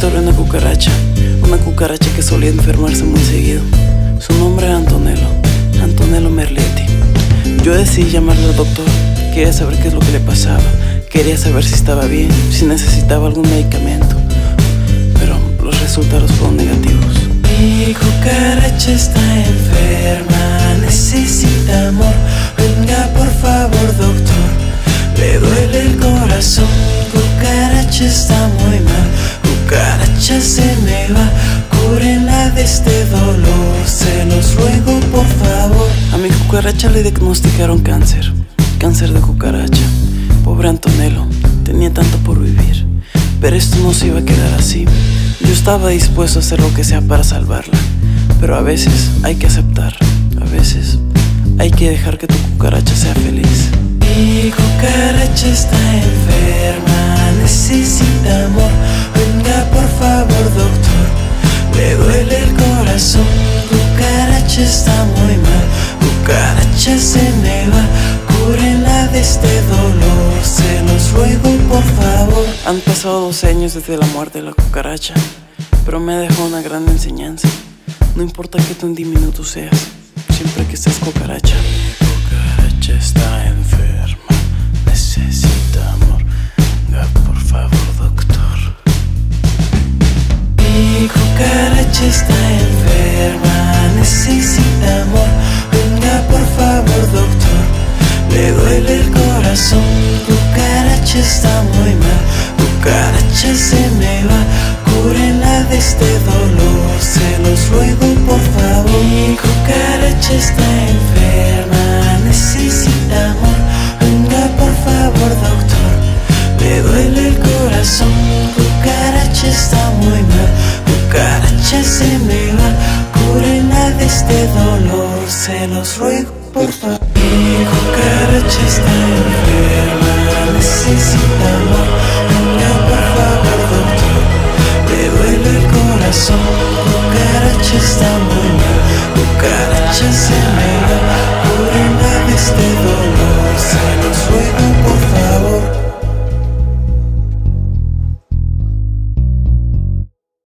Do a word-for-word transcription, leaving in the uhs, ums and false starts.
historia de una cucaracha, una cucaracha que solía enfermarse muy seguido. Su nombre era Antonello, Antonello Merlietti. Yo decidí llamarle al doctor, quería saber qué es lo que le pasaba, quería saber si estaba bien, si necesitaba algún medicamento, pero los resultados fueron negativos. Mi cucaracha está enferma, necesita amor. Venga por favor doctor, le duele el corazón. Cucaracha está muy mal, cucaracha se me va. Cúrenla de este dolor, se los ruego por favor. A mi cucaracha le diagnosticaron cáncer, cáncer de cucaracha. Pobre Antonello, tenía tanto por vivir, pero esto no se iba a quedar así. Yo estaba dispuesto a hacer lo que sea para salvarla, pero a veces hay que aceptar, a veces hay que dejar que tu cucaracha sea feliz. Mi cucaracha está enferma, necesita amor. Venga por favor doctor, le duele el corazón. Cucaracha está muy mal, cucaracha se me va. Cúrenla de este dolor, se los ruego por favor. Han pasado doce años desde la muerte de la cucaracha, pero me ha dejado una gran enseñanza. No importa que tú en diminuto seas, siempre que estés cucaracha. Cucaracha está enferma, necesita amor. Venga por favor doctor. Mi cucaracha está enferma, necesita amor. Venga por favor doctor, le duele el corazón. Cucaracha está muy mal, cucaracha se me va. Cúrenla de este dolor, se los ruego por favor. Mi cucaracha está enferma, necesita amor. Venga por favor doctor, le duele el corazón. Cucaracha está muy mal, cucaracha se me va. Cúrenla de este dolor, se los ruego por favor. Mi cucaracha está enferma, necesita amor. Venga por favor doctor, le duele el corazón. Cucaracha está muy mal, cucaracha se me va. Cúrenla de este dolor, se los ruego por favor.